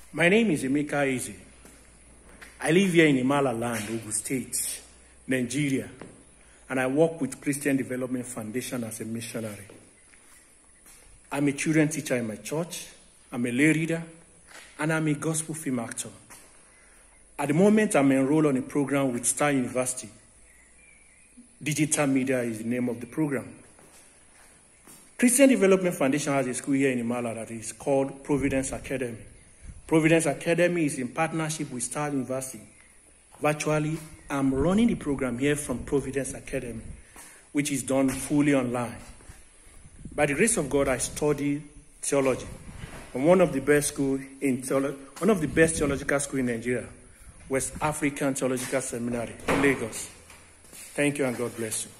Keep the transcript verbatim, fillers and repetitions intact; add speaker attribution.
Speaker 1: My name is Emeka Eze. I live here in Imala Land, Ogun State, Nigeria, and I work with Christian Development Foundation as a missionary. I'm a children teacher in my church, I'm a lay reader, and I'm a gospel film actor. At the moment, I'm enrolled on a program with Star University. Digital Media is the name of the program. Christian Development Foundation has a school here in Imala that is called Providence Academy. Providence Academy is in partnership with Star University. Virtually, I'm running the program here from Providence Academy, which is done fully online. By the grace of God, I study theology from one of the best schools in theolo- one of the best theological schools in Nigeria, West African Theological Seminary in Lagos. Thank you and God bless you.